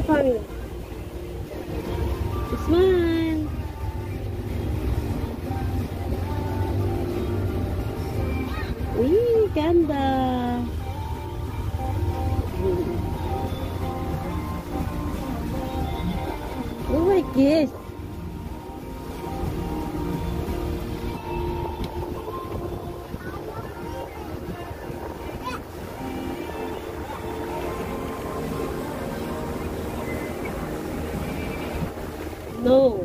family. Smile. Uy, ganda. Oh my gosh. No.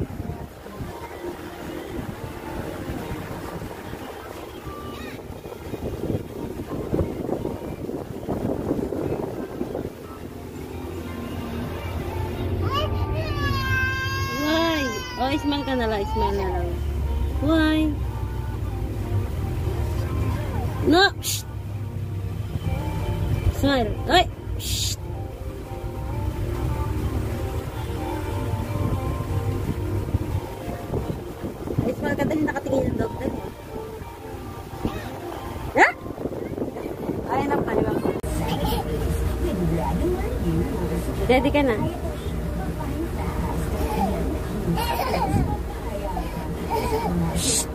Why? Oh, smile ka na lang. Smile na lang. Why? No. Shh. Smile. Ay. Shh. Smile ka dahil nakatingin yung dog dahil. Ha? Ay, anak ka, di ba? Ready ka na? Shh!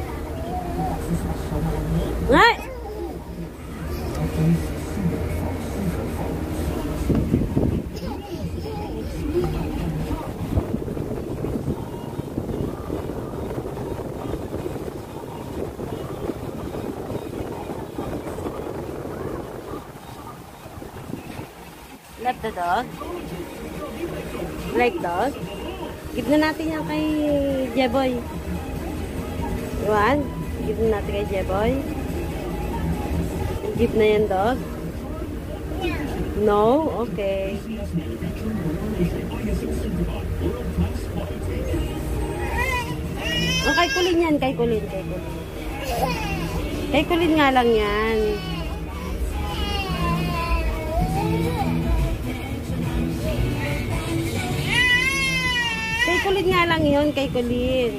Ay! Love the dog? Like dog? Give na natin yan kay Jeboy. Iwan? Give na natin kay Jeboy. Give na yan dog? No? Okay. Oh, kay Kulin yan. Kay Kulin. Kay Kulin. Kay Kulin nga lang yan. Kay Kulin nga lang yun, kay Kulin.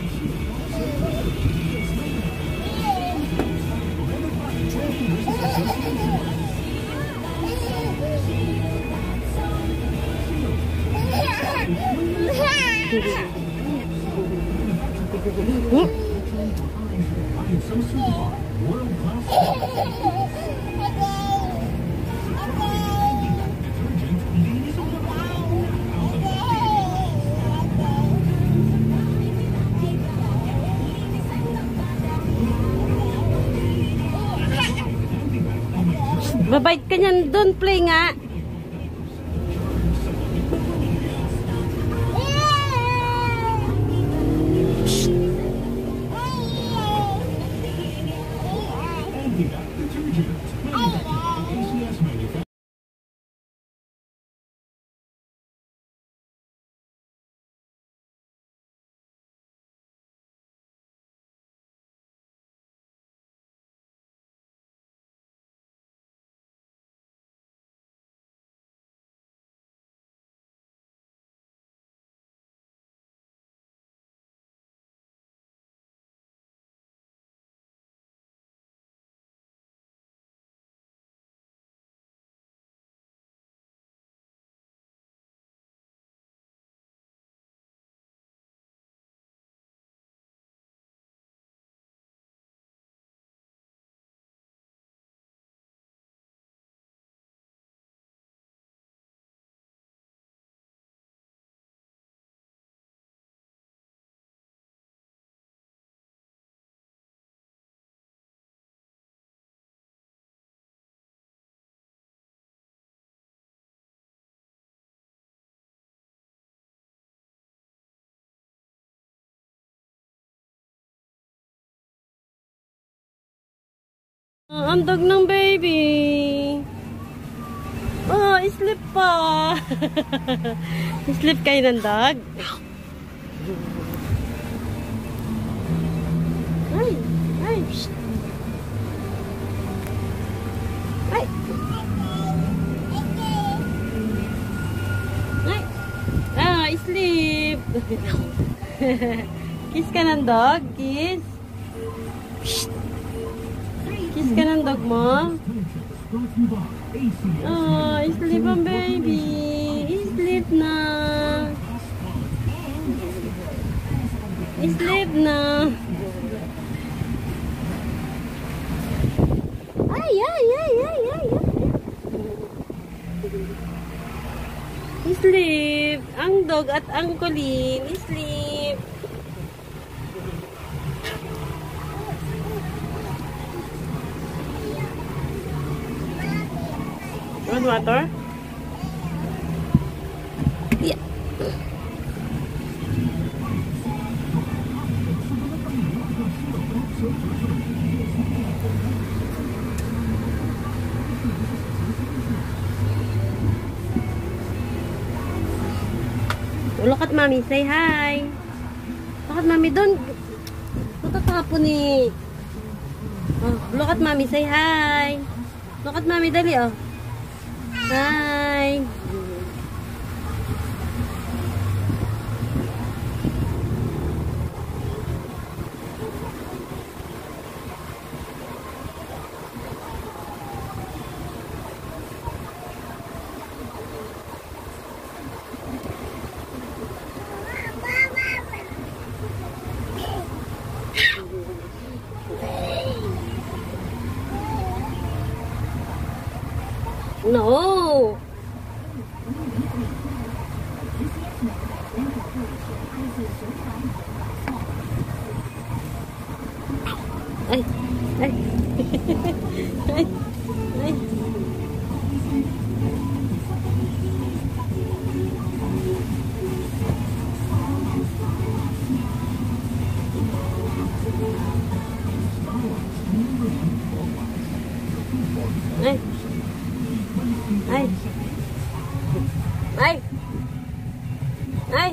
Babait ka niyan, don't play nga. Ang dog ng baby. Oh, sleep pa. Sleep kayo ng dog. Ay, ay. Ay. Ay. Ah, sleep. Kiss ka ng dog, kiss. Kiss ka ng dog mo. Oh, sleep ang baby. Sleep na. Sleep na. Ay, ay, ay, ay, ay. Sleep. Ang dog at ang Colleen. Sleep. Want water? Yeah. Look at mommy, say hi. Look at mommy, don't. Tatapon eh. Oh, look at mommy, say hi. Look at mommy, dali oh. Hi. No. Ay, ay. Ay, ay. Ay. Ay. Ay. Ay.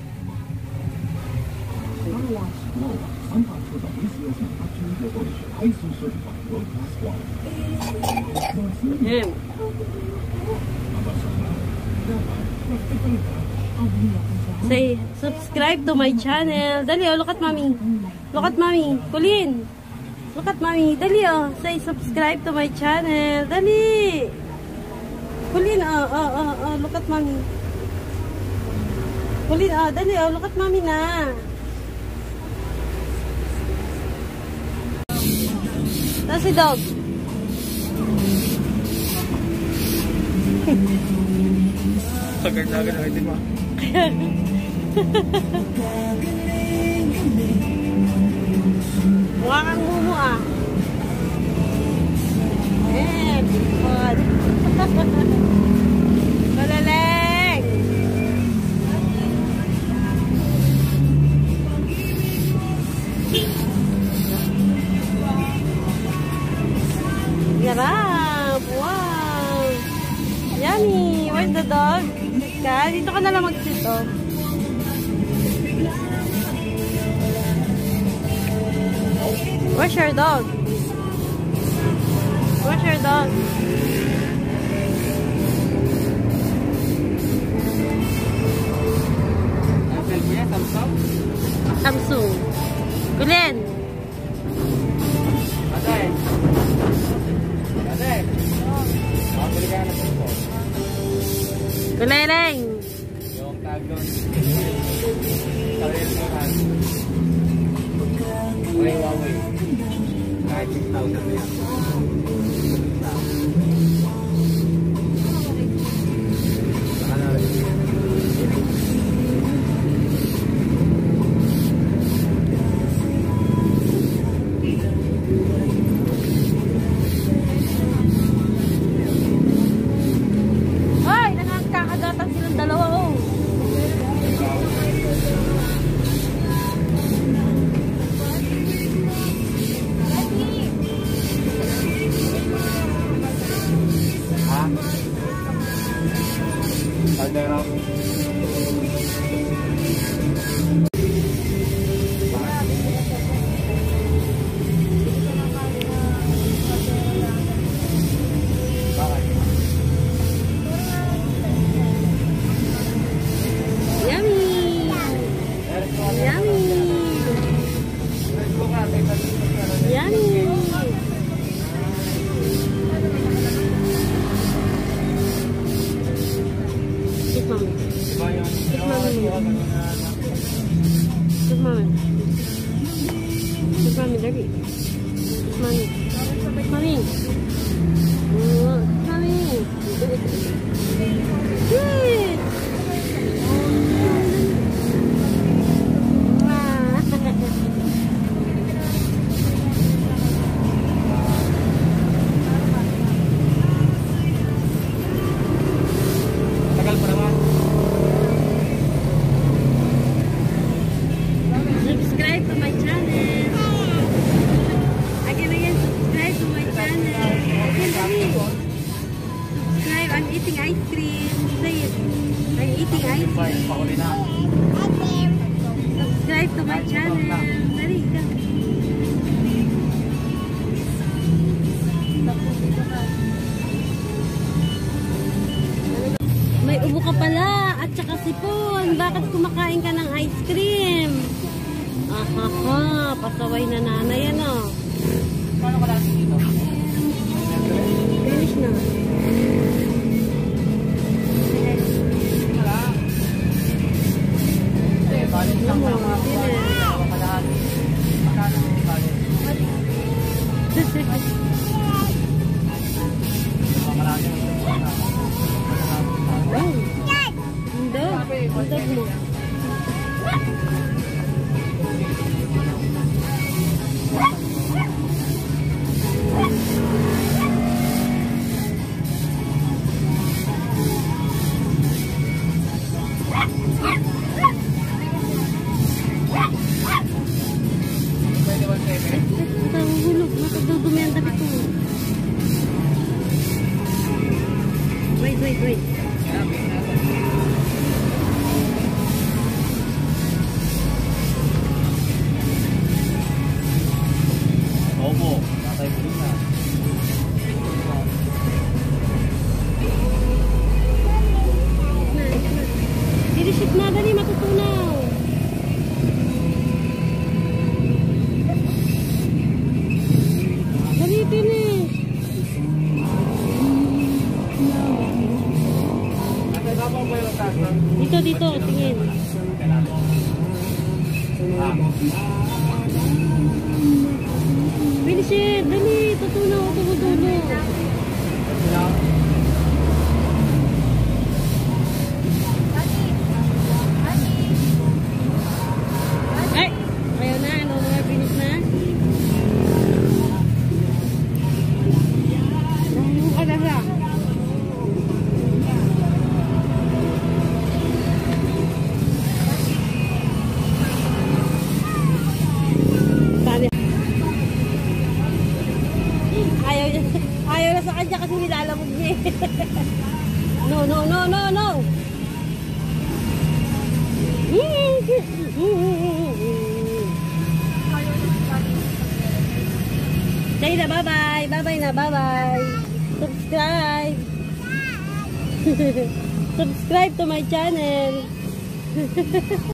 Say, subscribe to my channel. Dali, oh, look at mommy. Look at mommy. Colleen. Look at mommy. Dali, oh. Say, subscribe to my channel. Dali. Colleen, look at mommy. Colleen, dali, oh, look at mommy na. Tapos si dog. Sagad-sagad na itin mo. Mukha kang mumu ah. Good. Malaleng. Yarap. Wow. Yummy. Where's the dog? Dito ka na lang mag-sit oh. Where's your dog? Where's your dog? Samsung. Glenn. Aday. Aday. Bili ka na ng po. Glenn. Yung tag doon. Sarili mo kan. Huawei. Kahit 6,000 na yan. Saka na rin. Hoy, nangangkakagatan silang dalawa oh. Caldera. Yummy. Yummy. Yummy. Yes, mommy. Mami. Mami. Mami. Sweet. Tagal pa naman. Subscribe to my channel. Again, subscribe to my channel. Again, subscribe. I'm eating ice cream. Say it. I'm eating ice cream. Pakuli na. Subscribe to my channel. Dali, ka. May ubo ka pala at saka sipon. Bakit kumakain ka ng ice cream? Ahaha, pasaway na nanay ano. Paano ka lang dito? Finish na. Wala. Hindi, balik lang Ano, sa mga finish. kalahati. Magkano yung balik? Makalaki ng subuan na. Ang dog mo. Pwede 1.7? Nahulog. Nakadudumi ang tabi ko. Wait. Opo, natay mo rin na. Diriship na, dali, matutunaw. Dali, finish. Natay ka po ba yung taso? Dito, tingin. Finish it, dali, tutunaw, tumutunaw. Ay, ayaw na, ano mga finish na? Ano ka na siya? Tali. Ayaw na sa kanya kasi nilalamog niya eh. No. Say na bye-bye. Bye-bye na, bye-bye. Subscribe. Subscribe to my channel.